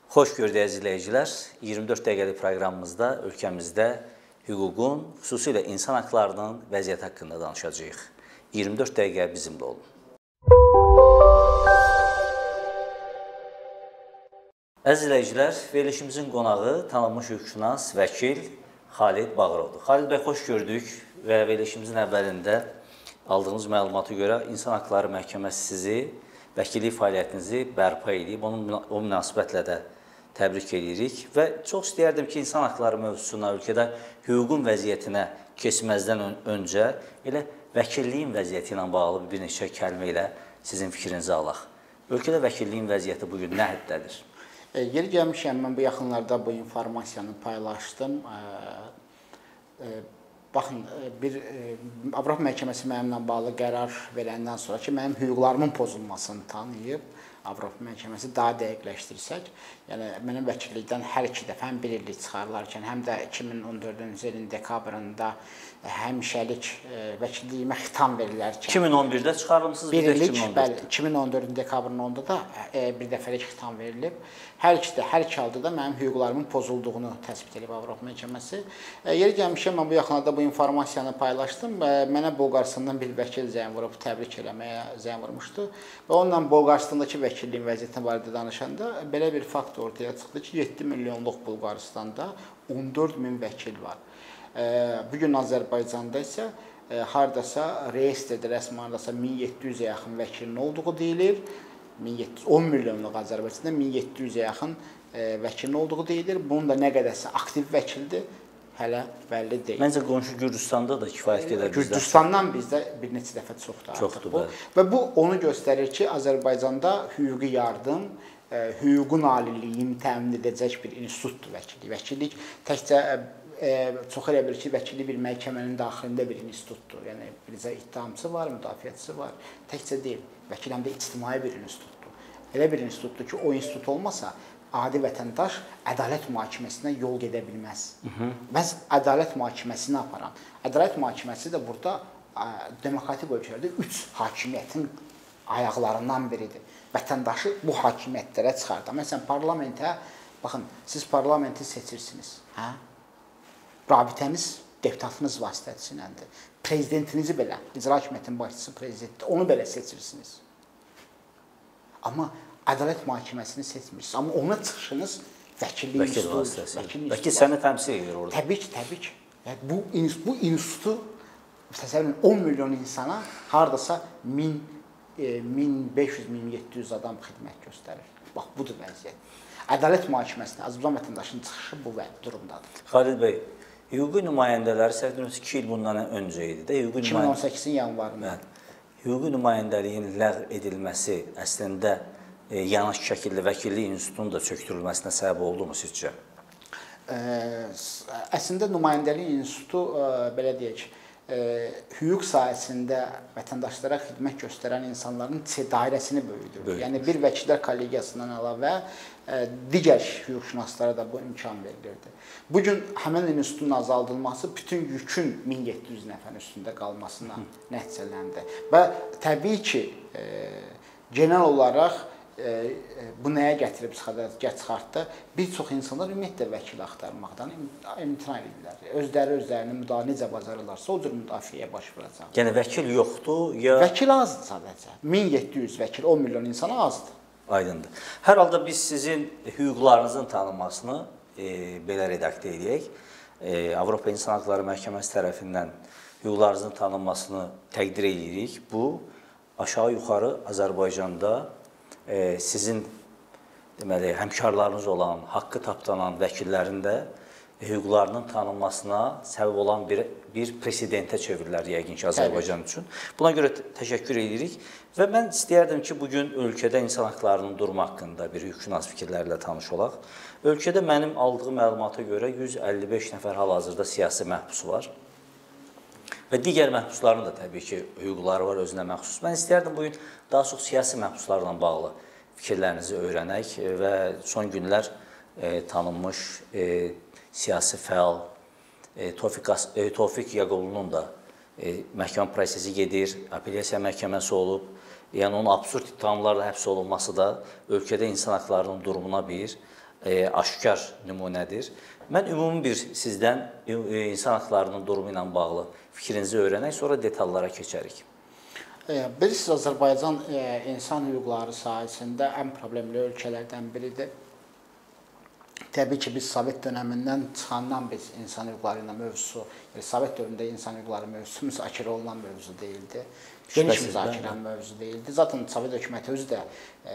Xoş gördük izləyicilər. 24 dəqiqəlik proqramımızda ölkəmizdə hüququn, xüsusilə insan haqlarının vəziyyəti haqqında danışacağıq. 24 dəqiqə bizimlə olun. Əziz izləyicilər, verilişimizin qonağı tanınmış hüquqşünas, vəkil Xalid Bağırovdur. Xalid bəy, xoş gördük və verilişimizin əvvəlində aldığımız məlumata görə İnsan Haqları Məhkəməsi sizi vəkillik fəaliyyətinizi bərpa edib, o münasibətlə də təbrik edirik və çox istəyərdim ki, insan haqları mövzusuna, ölkədə hüququn vəziyyətinə keçməzdən öncə elə vəkilliyin vəziyyəti ilə bağlı bir neçə kəlmə ilə sizin fikrinizi alaq. Ölkədə vəkilliyin vəziyyəti bugün nə həddədir? Yeri gəlmişəm, mən bu yaxınlarda bu informasiyanı paylaşdım. Baxın, Avropa Məhkəməsi mənimlə bağlı qərar verəndən sonra ki, mənim hüquqlarımın pozulmasını tanıyıb, Avropa Məhkəməsi daha dəqiqləşdirsək, yəni mənim vəkillikdən hər iki dəfə həm bir illik çıxarılarkən, həm də 2014-cü ilin dekabrında həmişəlik vəkilliyimə xitam verilərkən 2011-də çıxarılmışsınız, bir illik, bəli, 2014-cü dekabrın 10-da da bir dəfəlik xitam verilib. Hər iki halda da mənim hüquqlarımın pozulduğunu təsbit edib Avropa Məhkəməsi. Yeri gəlmişəm, mən bu yaxınlarda bu informasiyanı paylaşdım. Mənə Bolqarıstandan bir vəkil zəng vurub, təbrik eləməyə zəng vurmuşdu və onunla Bolqarıstandakı vəkilliyin vəziyyətinə barədə danışanda belə bir fakt ortaya çıxdı ki, 7 milyonluq Bolqarıstanda 14 min vəkil var. Bugün Azərbaycanda isə hardasa reyestrdə rəsmi hardasa 1700-ə yaxın vəkilin olduğu deyilir. 10 milyonluq Azərbaycanda 1700-ə yaxın vəkilin olduğu deyilir. Bunun da nə qədərsə aktiv vəkildir, hələ bəlli deyil. Məncə qonşu Gürcüstanda da kifayət qədər bizdən. Gürcüstandan bizdə bir neçə dəfə çoxdur. Çoxdur, bəli. Və bu onu göstərir ki, Azərbaycanda hüquqi yardım, hüququn aliliyini təmin edəcək bir institutdur vəkillik. Vəkillik təkcə çox elə bilir ki, vəkillik bir məhkəmənin daxilində bir institutdur. Yəni, bizə ittihamçısı var, müdafiəçisi var. Təkcə deyil, vəkil həm də ictimai bir institutdur. Elə bir institutdur ki, o institut olmasa, adi vətəndaş ədalət mühakiməsinə yol gedə bilməz. Bəs ədalət mühakiməsini aparan. Ədalət mühakiməsi də burada demokratik ölkələrdə 3 hakimiyyətin ayaqlarından biridir. Vətəndaşı bu hakimiyyətlərə çıxardır. Məsələn, parlamentə, baxın, siz parlamenti seçirsiniz. Rabitəniz deputatınız vasitəsilədir. Prezidentinizi belə, icra hakimiyyətin başçısı prezidentdir, onu belə seçirsiniz. Amma ədalət mühakiməsini seçmirsiniz. Amma ona çıxışınız vəkillik institutu. Vəkil səni təmsil edir orada. Təbii ki, təbii ki. Bu institutu, təsəvvür edin, 10 milyon insana hardasa 1500-1700 adam xidmət göstərir. Bax, budur vəziyyət. Ədalət mühakiməsinə Azərbaycan vətəndaşının çıxışı bu durumdadır. Xalid bəy, hüquqi nümayəndələri səhvdənsə 2 il bundan öncə idi də. 2018-in yanvarında. Hüquqi nümayəndəliyin ləğv edilməsi əslində yanaş şəkildə vəkillik institutunun da çökdürülməsinə səbəb oldu mu sizcə? Əslində nümayəndəlik institutu, belə deyək, hüquq sahəsində vətəndaşlara xidmət göstərən insanların dairəsini böyüdür. Yəni, bir vəkillər kollegiyasından əlavə digər hüquqşünaslara da bu imkan verilirdi. Bugün həmin institutun azaldılması bütün yükün 1700 nəfərin üstündə qalmasına nəticələndi. Və təbii ki, genel olaraq bu nəyə gətirib çıxartdı? Bir çox insanlar ümumiyyətlə vəkil axtarmaqdan imtina edirlər. Özlərini necə bacarırlarsa, o cür müdafiəyə baş vuracaq. Yəni, vəkil yoxdur, ya... Vəkil azdır sadəcə. 1700 vəkil, 10 milyon insana azdır. Aydındır. Hər halda biz sizin hüquqlarınızın tanınmasını belə redaktə edək. Avropa İnsan Haqları Məhkəməsi tərəfindən hüquqlarınızın tanınmasını təqdir edirik. Bu, aşağı-yuxarı Azərbaycanda sizin deməli, həmkarlarınız olan, haqqı tapdanan vəkillərin də hüquqlarının tanınmasına səbəb olan bir presidentə çevirilər yəqin ki, Azərbaycan üçün. Buna görə təşəkkür edirik və mən istəyərdim ki, bugün ölkədə insan haqlarının durumu haqqında bir hüquqşünas fikirlərlə tanış olaq. Ölkədə mənim aldığım məlumata görə 155 nəfər hal-hazırda siyasi məhbus var və digər məhbusların da təbii ki, hüquqları var özünə məxsus. Mən istəyərdim bugün daha çox siyasi məhbuslarla bağlı fikirlərinizi öyrənək və son günlər tanınmış siyasi fəal Tofiq Yaqoğlunun da məhkəmə prosesi gedir, apellyasiya məhkəməsi olub. Yəni, onun absurd ittihamlarla həbs olunması da ölkədə insan haqlarının durumuna bir aşkar nümunədir. Mən ümumi bir sizdən insan haqlarının durumu ilə bağlı fikrinizi öyrənək, sonra detallara keçərik. Bilirsiniz, Azərbaycan insan hüquqları sahəsində ən problemli ölkələrdən biridir. Təbii ki, biz Sovet dönəmindən çıxandan biz insan hüquqları ilə mövzusu, Sovet dövründə insan hüquqları mövzusu müzakirə olunan mövzu deyildi. Geniş müzakirə mövzu deyildi. Zaten Sovet hökuməti özü də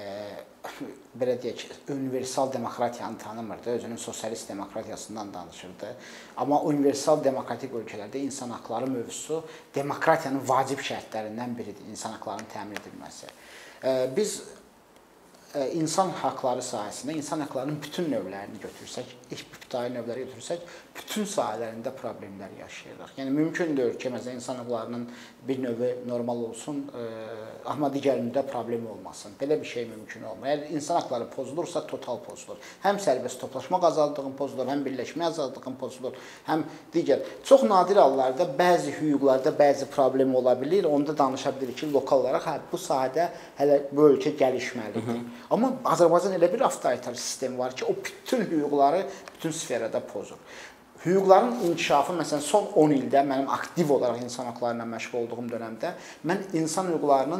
belə deyək, universal demokratiyanı tanımırdı, özünün sosialist demokratiyasından danışırdı. Amma universal demokratik ölkələrdə insan haqları mövzusu demokratiyanın vacib şərtlərindən biridir, insan haqlarının təmin edilməsi. Biz insan haqları sahəsində insan haqlarının bütün növlərini götürsək, ibtidai növləri götürsək, bütün sahələrində problemlər yaşayırıq. Yəni mümkün deyil ki, məsələn, insan haqlarının bir növü normal olsun, amma digərində problem olmasın. Belə bir şey mümkün olmur. Əgər insan haqları pozulursa, total pozulur. Həm sərbəst toplaşmaq azadlığın pozulur, həm birləşmə azadlığın pozulur, həm digər. Çox nadir hallarda bəzi hüquqlarda bəzi problem ola bilir. Onda danışa bilirik ki, lokal olaraq bu sahədə hələ bu ölkə gəlişməlidir. Amma Azərbaycan elə bir avtoritar sistemi var ki, o bütün hüquqları bütün sferada pozur. Hüquqların inkişafı, məsələn, son 10 ildə mənim aktiv olaraq insan haqları ilə məşğul olduğum dönəmdə mən insan hüquqlarının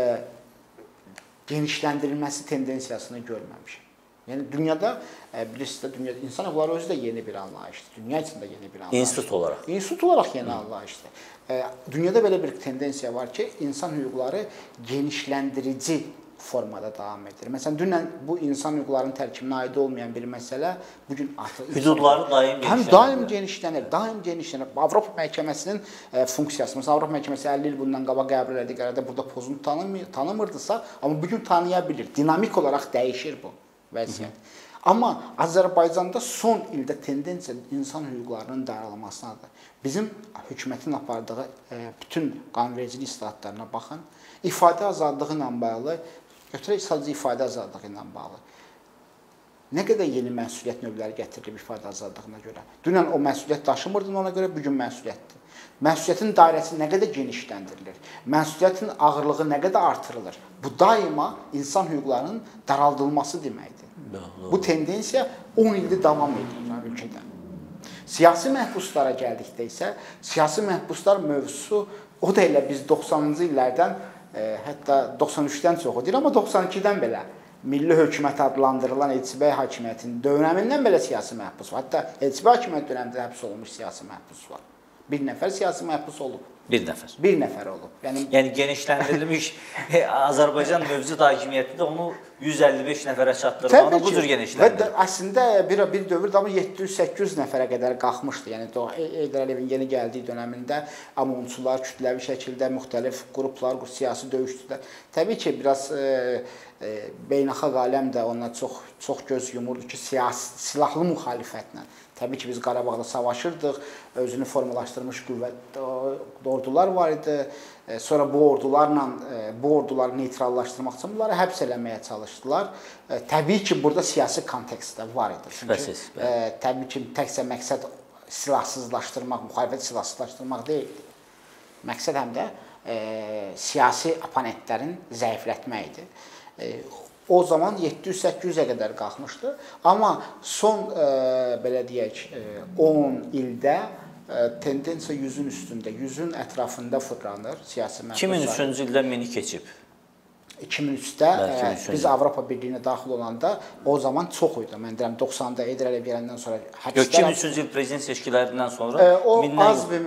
genişləndirilməsi tendensiyasını görməmişəm. Yəni dünyada, bilirsiniz, dünyada insan hüquqları özü də yeni bir anlayışdır. Dünya içində yeni bir anlayışdır. İnstitut olaraq. İnstitut olaraq yeni anlayışdır. Dünyada belə bir tendensiya var ki, insan hüquqları genişləndirici formada davam edir. Məsələn, dünən bu insan hüquqlarının tərkibinə aid olmayan bir məsələ bugün artıq hüdudları daim genişlənir. Daim genişlənir, daim genişlənir. Avropa məhkəməsinin funksiyası, məsələn, Avropa məhkəməsi 50 il bundan qabaq qəbul elədiyi qərarda burada pozuntu tanımırdısa, amma bugün tanıya bilir. Dinamik olaraq dəyişir bu vəziyyət. Amma Azərbaycanda son ildə tendensiya insan hüquqlarının daralmasınadır. Bizim hökumətin apardığı bütün qanunvericilik islahatlarına baxın. İfadə azadlığı ilə bağlı, götürək sadəcə ifadə azadlığı ilə bağlı. Nə qədər yeni məsuliyyət növləri gətirilib ifadə azadlığına görə? Dünən o məsuliyyət daşımırdın, ona görə bugün məsuliyyətdir. Məsuliyyətin dairəsi nə qədər genişləndirilir? Məsuliyyətin ağırlığı nə qədər artırılır? Bu daima insan hüquqlarının daraldılması deməkdir. Bu tendensiya 10 ildir davam edir ölkədə. Siyasi məhbuslara gəldikdə isə, siyasi məhbuslar mövzusu o da elə biz 90-cı illərdən, hətta 93-dən çox deyil, amma 92-dən belə milli hökumət adlandırılan Elçibəy hakimiyyətinin dönəmindən belə siyasi məhbus var. Hətta Elçibəy hakimiyyət dönəmində həbs olunmuş siyasi məhbus var. Bir nəfər siyasi məhbus olub. Bir nəfər. Bir nəfər olub. Yəni genişləndirilmiş Azərbaycan mövcud hakimiyyəti də onu 155 nəfərə çatdırmanı bu cür genişləndirir. Və əslində bir dövr damı 700-800 nəfərə qədər qalxmışdı. Yəni Heydər Əliyevin yeni gəldiyi dönəmində AMONçular kütləvi şəkildə müxtəlif qruplar, siyasi döyüşdülər. Təbii ki, biraz beynəlxalq aləm də ona çox göz yumurdu ki, silahlı müxalifətlə. Təbii ki, biz Qarabağda savaşırdıq, özünü formalaşdırmış qüvvət ordular var idi. Sonra bu orduları neytrallaşdırmaq üçün bunları həbs eləməyə çalışdılar. Təbii ki, burada siyasi kontekst də var idi. Çünki təbii ki, təkcə məqsəd silahsızlaşdırmaq, müxalifət silahsızlaşdırmaq deyildi. Məqsəd həm də siyasi oponentlərin zəiflətmək idi. O zaman 700-800-ə qədər qalxmışdı. Amma son, belə deyək, 10 ildə tendensiya 100-ün üstündə, 100-ün ətrafında fırlanır siyasi məhbuslar. 2003-cü ildə mini keçib. 2003-də biz Avropa Birliyinə daxil olanda o zaman çox idi. Mən deyirəm 90-da Heydər Əliyev gələndən sonra həbslər 2003-cü il prezident seçkilərindən sonra o az bir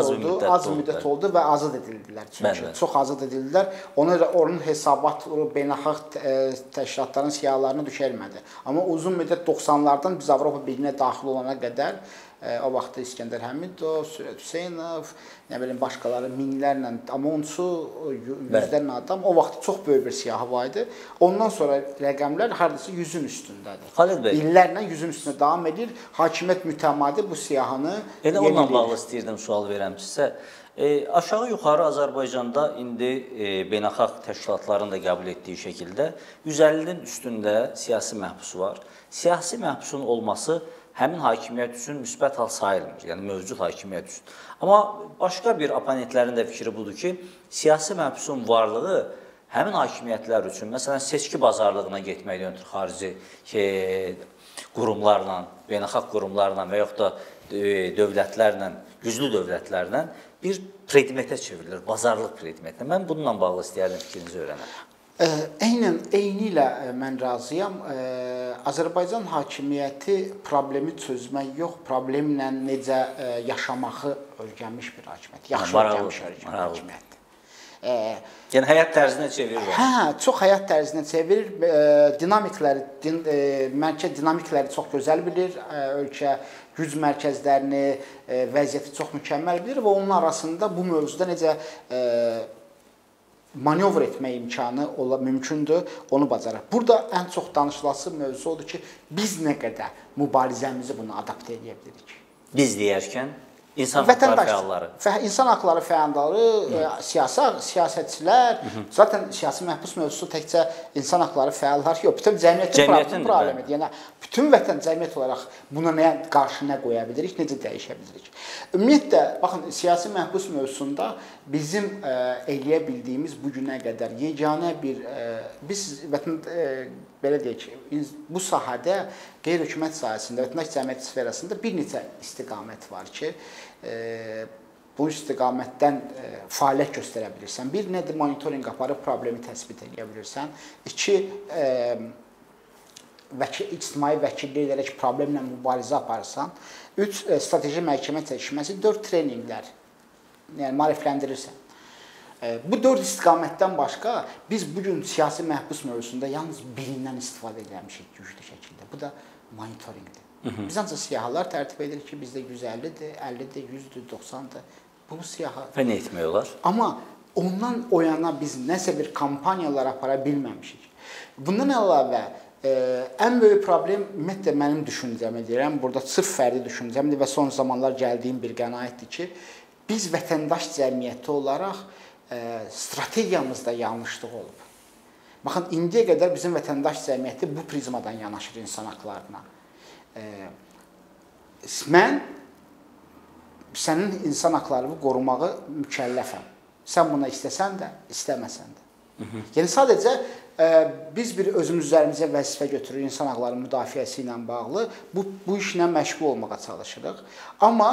müddət oldu və azad edildilər. Çünki çox azad edildilər. Ona görə onun hesabat beynəlxalq təşkilatların siyahılarına düşəlmədi. Amma uzun müddət 90-lardan biz Avropa Birliyinə daxil olana qədər o vaxtda İskəndər Həmidov, Sürət Hüseynov, nə bilim başqaları minlərlə AMONçu, yüzlərlə adam o vaxt çox böyük bir siyahı var idi. Ondan sonra rəqəmlər hardasa 100-ün üstündədir. Xalid bəy, illərlə 100-ün üstündə davam edir. Hakimiyyət mütəmadi bu siyahını elə onunla bağlı istəyirdim sual verəm sizə. Aşağı-yuxarı Azərbaycanda indi beynəlxalq təşkilatların da qəbul etdiyi şəkildə 150-nin üstündə siyasi məhbusu var. Siyasi məhbusun olması həmin hakimiyyət üçün müsbət hal sayılmır, yəni mövcud hakimiyyət üçün. Amma başqa bir oponentlərin də fikri budur ki, siyasi məhbusun varlığı həmin hakimiyyətlər üçün, məsələn, seçki bazarlığına getməkdən ötürü xarici qurumlarla, beynəlxalq qurumlarla və yaxud da dövlətlərlə, güclü dövlətlərlə bir predmetə çevrilir, bazarlıq predmetinə. Mən bununla bağlı istəyərdim fikrinizi öyrənəm. Eyni ilə mən razıyam. Azərbaycan hakimiyyəti problemi çözmək yox, problemlə necə yaşamağı öyrənmiş bir hakimiyyət. Yaxşı öyrənmiş hakimiyyətdir. Yəni həyat tərzinə çevirir. Hə, çox həyat tərzinə çevirir. Mərkəz dinamikləri çox gözəl bilir. Ölkə güc mərkəzlərini, vəziyyəti çox mükəmməl bilir və onun arasında bu mövzuda necə manevr etmək imkanı mümkündür, onu bacarır. Burada ən çox danışılası mövzu odur ki, biz nə qədər mübarizəmizi buna adaptə edə bilirik. Biz deyərkən İnsan haqları fəalları. İnsan haqları fəalları, siyasətçilər, zaten siyasi məhbus mövzusu təkcə insan haqları fəalları yox, bütün cəmiyyətin problemidir. Yəni bütün vətən cəmiyyət olaraq buna qarşı nə qoya bilirik, necə dəyişə bilirik. Ümumiyyətlə, baxın, siyasi məhbus mövzusunda bizim eləyə bildiyimiz bu günə qədər yeganə bir biz vətən belə deyək ki, bu sahədə qeyri-hökumət sahəsində, vətəndaş cəmiyyəti sferasında bir neçə istiqamət var ki, bu istiqamətdən fəaliyyət göstərə bilirsən. Bir, nədir? Monitorinq aparıb problemi təsbit edə bilirsən. İki, ictimai vəkillik edərək problemlə mübarizə aparırsan. Üç, strateji məhkəmə çəkişməsi. Dörd, treninqlər, yəni maarifləndirirsən. Bu dörd istiqamətdən başqa biz bugün siyasi məhbus mövzusunda yalnız birindən istifadə edilmişik güclü şəkildə. Bu da monitorinqdir. Biz ancaq siyahılar tərtib edirik ki, bizdə 150-dir, 50-dir, 100-dür, 90-dır. Bu siyahı. Və nə etmək olar? Amma ondan o yana biz nəsə bir kampaniyalar apara bilməmişik. Bundan əlavə, ən böyük problem, ümumiyyətlə mənim düşüncəmi deyirəm, burada sırf fərdi düşüncəmdir və son zamanlar gəldiyim bir qənaətdir ki, biz vətəndaş cəmiyyəti olaraq strategiyamızda yanlışlıq olub. Baxın, indiyə qədər bizim vətəndaş cəmiyyəti bu prizmadan yanaşır insan haqlarına. Mən sənin insan haqlarını qorumağı mükəlləfəm. Sən buna istəsən də, istəməsən də. Yəni, sadəcə biz bir özümüz üzərimizə vəzifə götürür insan haqları müdafiəsi ilə bağlı. Bu işlə məşğul olmağa çalışırıq. Amma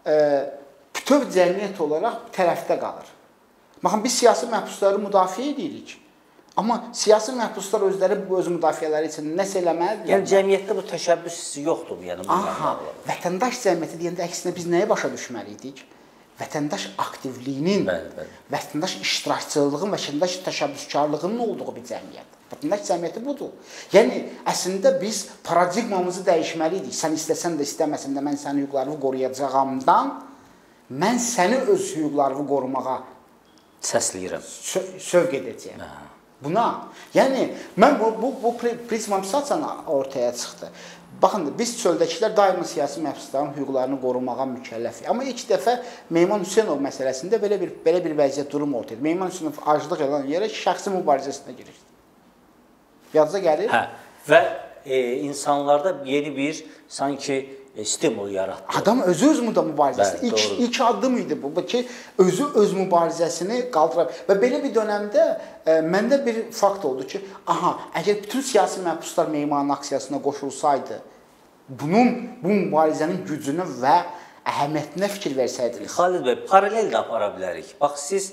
bütöv cəmiyyət olaraq tərəfdə qalır. Baxın, biz siyasi məhbusları müdafiə edirik. Amma siyasi məhbuslar özləri öz müdafiələri üçün nəsə eləməlidirlər. Yəni, cəmiyyətdə bu təşəbbüs hissi yoxdur. Yəni, vətəndaş cəmiyyəti deyəndə əksinə biz nəyə başa düşməliydik? Vətəndaş aktivliyinin, vətəndaş iştirakçılığının, vətəndaş təşəbbüskarlığının olduğu bir cəmiyyət. Vətəndaş cəmiyyəti budur. Yəni, əslində biz paradigmamızı dəyişməliydik. Sən istəsən də, istəməsən də mən sənin hüquqlarını qoruyacağımdan, mən səni öz hüquqlarını qorumağa səsləyirəm, sövq edəcəyəm. Buna, yəni, mən bu prizmatizatsiyanı ortaya çıxdı. Baxın, biz çöldəkilər daima siyasi məhbusların hüquqlarını qorumağa mükəlləfik. Amma ilk dəfə Mehman Hüseynov məsələsində belə bir vəziyyət durum ortaya. Mehman Hüseynov aclıq elan yerək şəxsi mübarizəsinə girir. Yadınıza gəlir? Hə, və insanlarda yeni bir sanki stimul yaratdı. Adam özü öz mübarizəsini, ilk addım idi bu ki, özü öz mübarizəsini qaldırır. Və belə bir dönəmdə məndə bir fakt oldu ki, əgər bütün siyasi məhbuslar Mehmanın aksiyasına qoşulsaydı, bu mübarizənin gücünə və əhəmiyyətinə fikir versəydiniz. Xalid bəy, paralel də apara bilərik. Bax, siz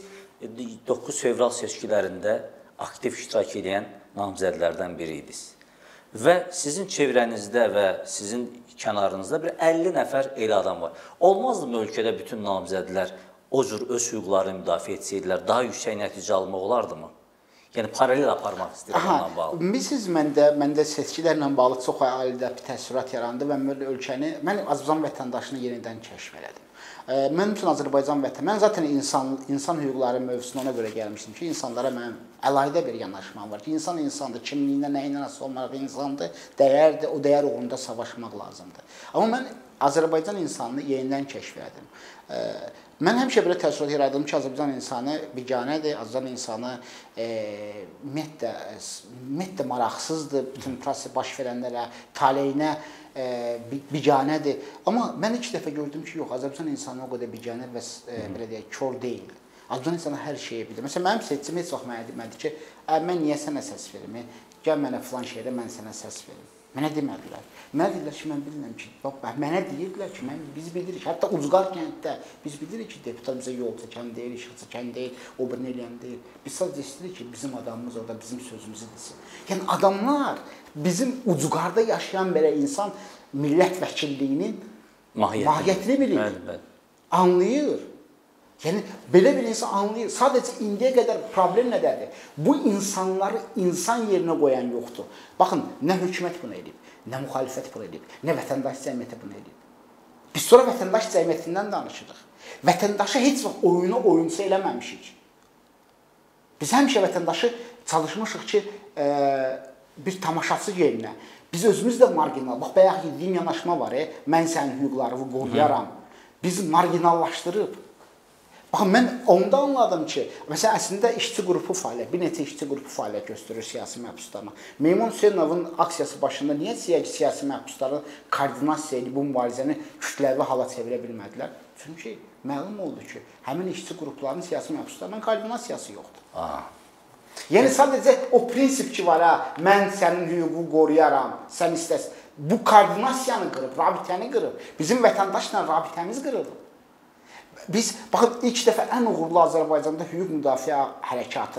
9 fevral seçkilərində aktiv iştirak edən namizədlərdən biri idiniz. Və sizin çevrənizdə və sizin kənarınızda bir 50 nəfər elə adam var. Olmazdı ölkədə bütün namizədlər o cür öz hüquqlarını müdafiə etsəydilər, daha yüksək nəticə almaq olardı mı? Yəni, paralel aparmaq istəyirəm ondan bağlı. Bilirsiniz, məndə seçkilərlə bağlı çox ailədə bir təəssürat yarandı və mən Azərbaycan vətəndaşını yenidən kəşf elədim. Mənim üçün Azərbaycan vətəni, mən zaten insan hüquqları mövzusuna ona görə gəlmişdim ki, insanlara mənim əlaqədə bir yanaşmam var ki, insan insandır, kimliyinə, nəyinə nasıl olmaq insandır, dəyərdir, o dəyər uğrunda savaşmaq lazımdır. Amma mən Azərbaycan insanını yenidən kəşf elədim. Mən həmişə belə təəssürat yaradım ki, Azərbaycan insanı biganədir, Azərbaycan insanı ümumiyyətlə maraqsızdır, bütün proses baş verənlərə, taleyinə biganədir. Amma mən ilk dəfə gördüm ki, yox, Azərbaycan insanı o qədər biganə və belə deyək, kör deyil. Azərbaycan insanı hər şeyi bilir. Məsələn, mənim seçim heç vaxt mənə demədi ki, mən niyə sənə səs verim? Gəl mənə filan şeydə mən sənə səs verim. Mənə demədilər. Mənə dedilər ki, mən bilmirəm ki, mənə deyirdilər ki, biz bilirik. Hətta Ucqar kənddə biz bilirik ki, deputat bizə yol çəkən deyil, işıq çəkən deyil, o birini eləyən deyil. Biz sadəcə istəyirik ki, bizim adamımız orada bizim sözümüzü desin. Yəni adamlar bizim Ucqarda yaşayan belə insan millət vəkilliyinin mahiyyətini bilir, anlayır. Yəni, belə bir insan anlayır. Sadəcə indiyə qədər problem nədədir? Bu insanları insan yerinə qoyan yoxdur. Baxın, nə hökumət bunu edib, nə müxalifət bunu edib, nə vətəndaş cəmiyyəti bunu edib. Biz sonra vətəndaş cəmiyyətindən danışırıq. Vətəndaşı heç vaxt oyuncu eləməmişik. Biz həmişə vətəndaşı çalışmışıq ki, bir tamaşaçı yerinə. Biz özümüz də marginal. Bax, bayaq dediyim yanaşma var, mən sənin hüquqlarını qoruyaram. Biz marginallaşdırıb. Baxın, mən onda anladım ki, məsələn, əslində işçi qrupu fəaliyyət, bir neçə işçi qrupu fəaliyyət göstərir siyasi məhbuslarına. Meymun Hüseynovun aksiyası başında niyə siyasi məhbusların koordinasiya edib bu mübarizəni kütləvi hala çevirə bilmədilər? Çünki məlum oldu ki, həmin işçi qruplarının siyasi məhbuslarla koordinasiyası yoxdur. Yəni, sadəcə o prinsip ki var, mən sənin hüququ qoruyaram, sən istəsin. Bu koordinasiyanı qırıb, rabitəni qırıb. Bizim vətəndaşla rabitəmiz qırılıb. Biz, baxın, ilk dəfə ən uğurlu Azərbaycanda hüquq müdafiə hərəkatı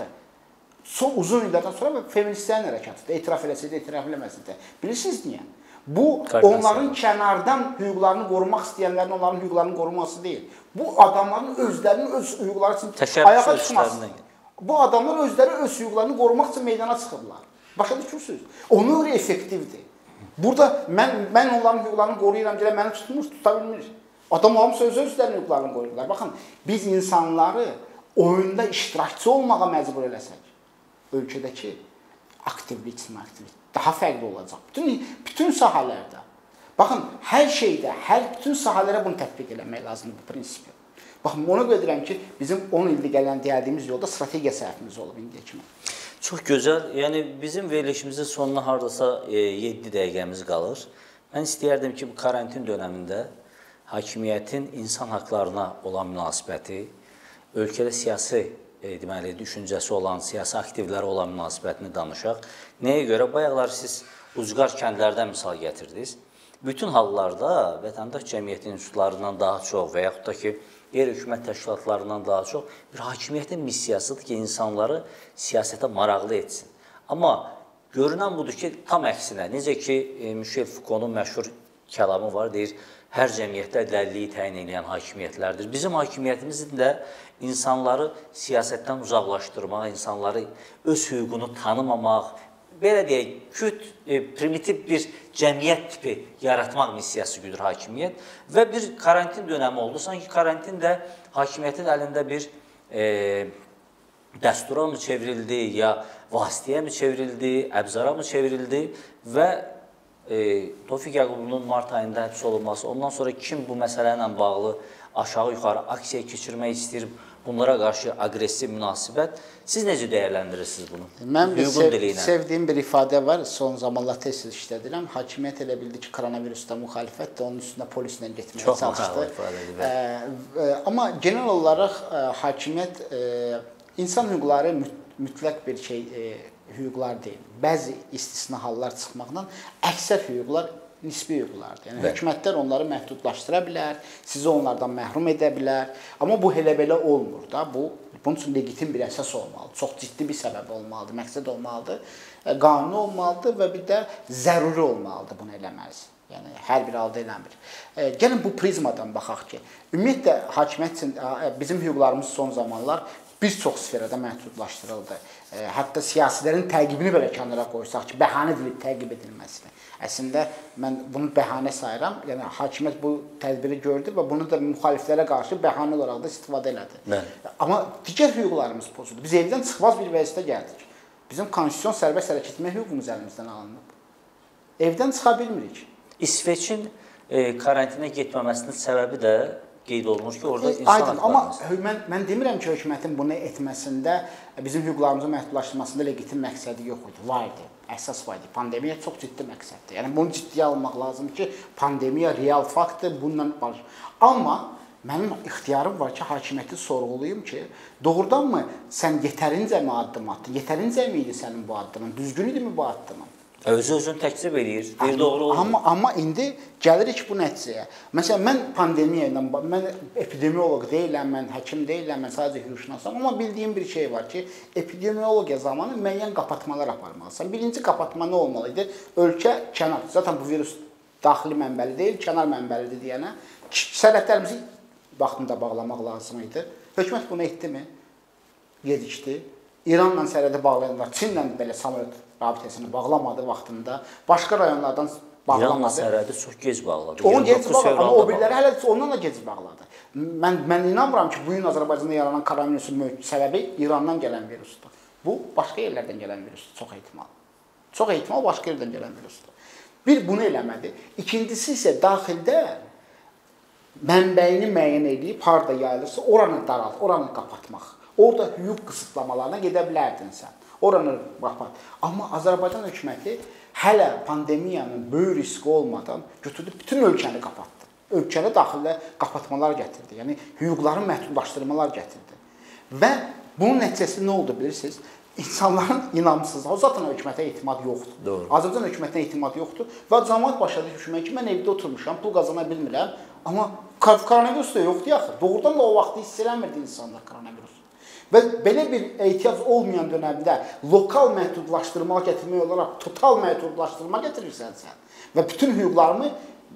son uzun illərdən sonra feministlərin hərəkatıdır. Etiraf eləsə də, etiraf eləməsə də. Bilirsiniz niyə? Bu, onların kənardan hüquqlarını qorumaq istəyənlərin onların hüquqlarını qoruması deyil. Bu, adamların özlərinin öz hüquqları üçün ayağa çıxması. Bu, adamlar özləri öz hüquqlarını qorumaq üçün meydana çıxırlar. Başa düşürsünüz? Ona görə effektivdir. Burada mən onların hüquqlarını qoruyuram, gələ məni tuta bilmir. Adamlarımız özlərinin hüquqlarını qoyurlar. Baxın, biz insanları oyunda iştirakçı olmağa məcbur eləsək, ölkədəki aktivlik, daha fərqli olacaq. Bütün sahələrdə. Baxın, hər şeydə, bütün sahələrə bunu tətbiq eləmək lazımdır bu prinsipi. Baxın, ona görə deyirəm ki, bizim 10 ildir gələn deyədiyimiz yolda strategiya səhvimiz olub indiyə kimi. Çox gözəl. Yəni, bizim verilişimizin sonuna hardasa 7 dəqiqəmiz qalır. Mən istəyərdim ki, bu karantin dönəmində hakimiyyətin insan haqlarına olan münasibəti, ölkədə siyasi deməli, düşüncəsi olan, siyasi aktivlərə olan münasibətini danışaq. Nəyə görə? Bayaqlar siz ucqar kəndlərdən misal gətirdiniz. Bütün hallarda vətəndaş cəmiyyəti institutlarından daha çox və yaxud da ki, qeyri-hökumət təşkilatlarından daha çox bir hakimiyyətin missiyasıdır ki, insanları siyasətə maraqlı etsin. Amma görünən budur ki, tam əksinə, necə ki, Michel Foucault'un məşhur kəlamı var, deyir, hər cəmiyyətdə ədalətliyi təyin edən hakimiyyətlərdir. Bizim hakimiyyətimizin də insanları siyasətdən uzaqlaşdırmaq, insanları öz hüququnu tanımamaq, belə deyək, primitiv bir cəmiyyət tipi yaratmaq missiyası güdür hakimiyyət və bir karantin dönəmi oldu. Sanki karantin də hakimiyyətin əlində bir dəstura mı çevrildi, ya vasitəyə mi çevrildi, əbzara mı çevrildi və Tofiq Yaqublu'nun mart ayında həbs olunması, ondan sonra kim bu məsələ ilə bağlı aşağı-yuxarı aksiya keçirmək istəyir, bunlara qarşı aqressiv münasibət. Siz necə dəyərləndirirsiniz bunu? Mən sevdiyim bir ifadə var, son zamanlar tez işlədirəm. Hakimiyyət elə bildi ki, koronavirusda müxalifət də onun üstündə polislə getməyə çalışdı. Amma genel olaraq hakimiyyət insan hüquqları mütləq bir hüquqlar deyil. Bəzi istisna hallar çıxmaqla əksər hüquqlar nisbi hüquqlardır. Yəni, hökumətlər onları məhdudlaşdıra bilər, sizi onlardan məhrum edə bilər. Amma bu elə-belə olmur da. Bunun üçün legitim bir əsas olmalıdır. Çox ciddi bir səbəb olmalıdır, məqsəd olmalıdır, qanuni olmalıdır və bir də zəruri olmalıdır bunu eləməlisin. Yəni, hər bir halda eləmir. Gəlin bu prizmadan baxaq ki, ümumiyyətlə hakimiyyət üçün bizim hüquqlarımız son zamanlar bir çox sferada məhdudlaşdırıldı. Hətta siyasilərin təqibini belə kənara qoysaq ki, bəhanə edilib təqib edilməsini. Əslində, mən bunu bəhanə sayıram. Yəni, hakimiyyət bu tədbiri gördü və bunu da müxaliflərə qarşı bəhanə olaraq da istifadə elədi. Amma digər hüquqlarımız pozuldu. Biz evdən çıxmaz bir vəziyyətə gəldik. Bizim konstitusiyon sərbəst hərəkət etmə hüququmuz əlimizdən alınıb. Evdən çıxa bilmirik. İsveçin karantinə getməməsinin səbəbi də qeyd olunur ki, orada insan haqlarımız. Amma mən demirəm ki, hökumətin bunu etməsində, bizim hüquqlarımızı məhdudlaşdırmasında legitim məqsədi yox idi. Var idi, əsas var idi. Pandemiya çox ciddi məqsəddir. Yəni, bunu ciddiyə almaq lazım ki, pandemiya real faktdır, bununla barış. Amma mənim ixtiyarım var ki, hakimiyyəti sorğuluyum ki, doğrudanmı sən yetərincə mi addım atdın? Yetərincə mi idi sənin bu addımın? Düzgün idi mi bu addımın? Özü-özünü təkzib eləyir. Bir doğru olmur. Amma indi gəlirik bu nəticəyə. Məsələn, mən pandemiya ilə, mən epidemioloq deyiləm, mən həkim deyiləm, mən sadəcə hüquqşünasam. Amma bildiyim bir şey var ki, epidemiologiya zamanı müəyyən qapatmalar aparmalısan. Birinci qapatma nə olmalıdır? Ölkə kənar. Zaten bu virus daxili mənbəli deyil, kənar mənbəlidir deyənə. Sərhədlərimizi vaxtında bağlamaq lazım idi. Hökumət bunu etdimi? Gecikdi. İranla sərhədə bağlayanlar, Çinlə belə samolyot rabitəsini bağlamadı vaxtında. Başqa rayonlardan bağlamadı. İranla sərhədi çox gec bağladı. Onun gec bağladı, amma o biriləri hələ ondan da gec bağladı. Mən inanmıram ki, bugün Azərbaycanda yaranan koronavirusun səbəbi İrandan gələn virusdur. Bu, başqa yerlərdən gələn virusdur, çox ehtimal. Çox ehtimal başqa yerdən gələn virusdur. Bir, bunu eləmədi. İkincisi isə daxildə mənbəyini müəyyən edib, harada yayılırsa, oranı daralt, oranı qapatmaq. Orada hüquq qısıtlamalarına gedə bilərdin sən. Oranı qapat. Amma Azərbaycan hökuməti hələ pandemiyanın böyük riski olmadan götürdü, bütün ölkəni qapatdı. Ölkəni daxildə qapatmalar gətirdi. Yəni, hüquqların məhdudlaşdırmalar gətirdi. Və bunun nəticəsi nə oldu bilirsiniz? İnsanların inamsızlığı, o zaten hökumətə etimad yoxdur. Doğru. Azərbaycan hökumətinə etimad yoxdur və cəmaət başladı düşünmək ki, mən evdə oturmuşam, pul qazana bilmirəm, amma koronavirus da yoxdur yaxı. Doğrudan da o vaxtı hiss eləmirdi insanlar koronavirus. Və belə bir ehtiyac olmayan dönəmdə lokal məhdudlaşdırma gətirmək olaraq total məhdudlaşdırma gətirirsən sən və bütün hüquqlarını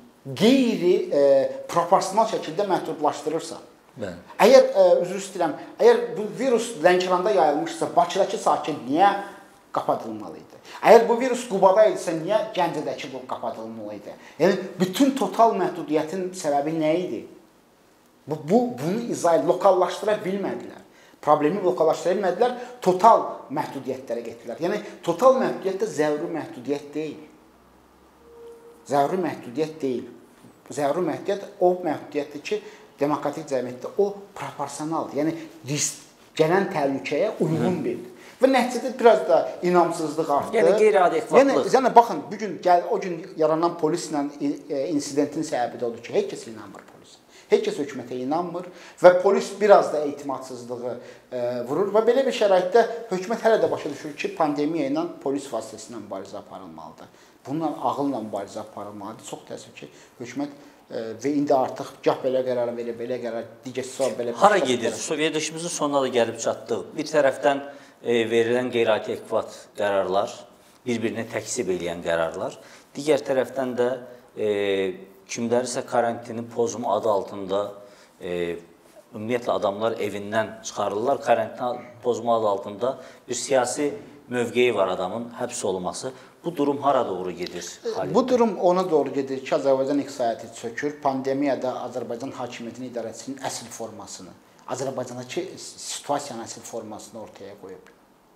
qeyri-proporsional şəkildə məhdudlaşdırırsan. Əgər, üzr istəyirəm, əgər bu virus Lənkəranda yayılmışsa, Bakıdakı sakin niyə qapadılmalıydı? Əgər bu virus Qubada idisə, niyə Gəncədəki bu qapadılmalıydı? Yəni, bütün total məhdudiyyətin səbəbi nə idi? Bunu lokallaşdıra bilmədilər. Problemi lokallaşdıra bilmədilər, total məhdudiyyətlərə getirdilər. Yəni, total məhdudiyyət də zəruri məhdudiyyət deyil. Zəruri məhdudiyyət deyil. Zəruri məhdudiyyət o məhdudiyyətdir ki, demokratik cəmiyyətdə o proporsionaldır. Yəni, gələn təhlükəyə uyğun bir. Və nəticədə biraz da inamsızlıq artdı. Yəni, qeyri-adekvatlıq. Yəni, baxın, o gün yaranan polislə insidentin səbəbi də odur ki, heç kəs inanmır polisə. Heç kəs hökumətə inanmır və polis biraz da etimadsızlığı vurur və belə bir şəraitdə hökumət hələ də başa düşür ki, pandemiya ilə polis vasitəsilə mübarizə aparılmalıdır. Bununla ağılla mübarizə aparılmalıdır. Çox təəssüf ki, hökumət və indi artıq gah belə qərar verir, belə qərar, digər sual belə... Hara gedir? Verilişimizin sonuna da gəlib çatdıq. Bir tərəfdən verilən qeyri-adekvat qərarlar, bir-birini təksib edən qərarlar, digər tərəfdən də kimlərisə karantinin pozumu adı altında ümumiyyətlə adamlar evindən çıxarırlar. Karantin pozumu adı altında bir siyasi mövqeyi var adamın, həbs olunması. Bu durum hara doğru gedir? Bu durum ona doğru gedir ki, Azərbaycan iqtisadiyyatı çökür. Pandemiyada Azərbaycan hakimiyyətinin idarəçisinin əsl formasını, Azərbaycandakı situasiyanın əsl formasını ortaya qoyub.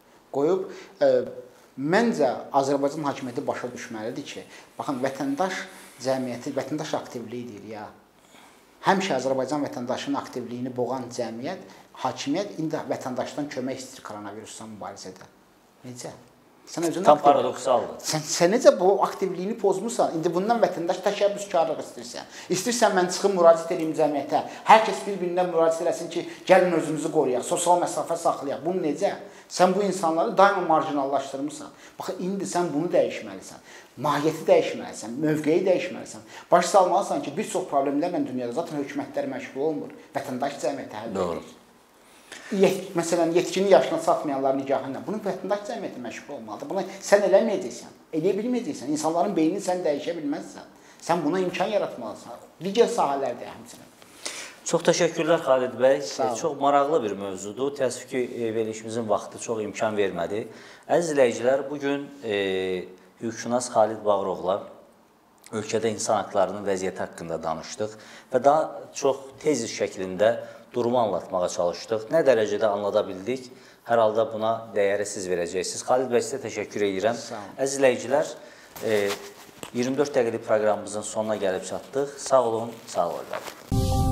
Məncə, Azərbaycan hakimiyyəti başa düşməlidir ki, baxın, vətəndaş cəmiyyəti, vətəndaş aktivliyidir ya. Həmişə Azərbaycan vətəndaşının aktivliyini boğan cəmiyyət, hakimiyyət indi vətəndaşdan kömək istəyir koronavirusla mübarizədə. Necə? Tam paradoksaldır. Sən necə bu aktivliyini pozmuşsan, indi bundan vətəndaş təşəbbüskarlıq istəyirsən. İstəyirsən mən çıxım müraciət edeyim cəmiyyətə, hər kəs bir-birindən müraciət eləsin ki, gəlin özümüzü qoruyaq, sosial məsafə saxlayaq. Bunu necə? Sən bu insanları daima marjinallaşdırmışsan. Baxın, indi sən bunu dəyişməlisən. Mahiyyəti dəyişməlisən, mövqeyi dəyişməlisən. Baş salmalısan ki, bir çox problemlərlə dünyada zaten hökumətlər məşğul olmur. Vətəndaş cəmiyyəti həll edir. Məsələn, yetkini yaşına çatmayanların nigahında bunu vətəndaş cəmiyyəti məşğul olmalıdır. Bunu sən eləməyəcəksən, eləyə bilməyəcəksən. İnsanların beynini sən dəyişə bilməzsən. Sən buna imkan yaratmalısan. Digər sahələrdə həmçinin. Çox təşəkkürlər Xalid bəy. Çox maraqlı bir mövzudur. Təəssüf ki, verilişimizin vaxtı çox imkan vermədi. Əziz izləyicilər, bugün hüquqşünas Xalid Bağırovla ölkədə insan haqlarının vəziyyəti haqqında danışdıq və daha çox tez şəklində durumu anlatmağa çalışdıq. Nə dərəcədə anlada bildik? Hər halda buna dəyəri siz verəcəksiniz. Xalid bəy, sizə təşəkkür edirəm. Əziz izləyicilər, 24 dəqiqəlik proqramımızın sonuna gəlib çatdıq. Sağ olun, sağ olun.